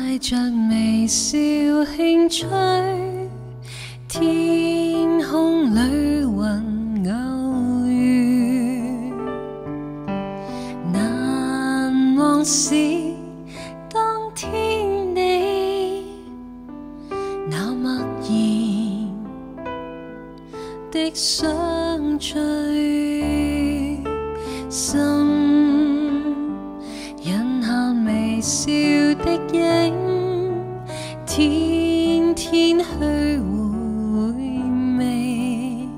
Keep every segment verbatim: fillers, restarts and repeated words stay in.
帶着微笑輕吹，天空裏雲偶遇，難忘是當天你那默然的相聚，心引下微笑的影，天天去回味，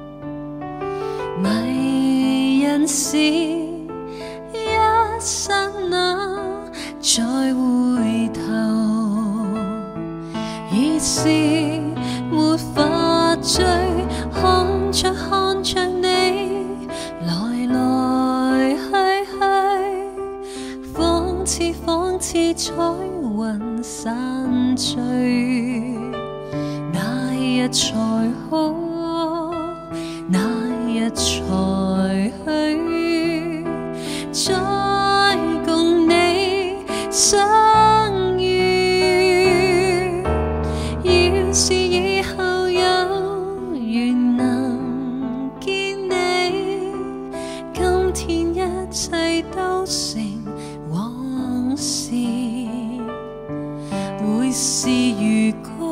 迷人是一剎那再回頭，已是沒法追，看着看着你來來去去，仿似仿似彩雲散聚，那日才好，那日才去，再共你相遇。要是以後有緣能見你，今天一切都成往事，會是如果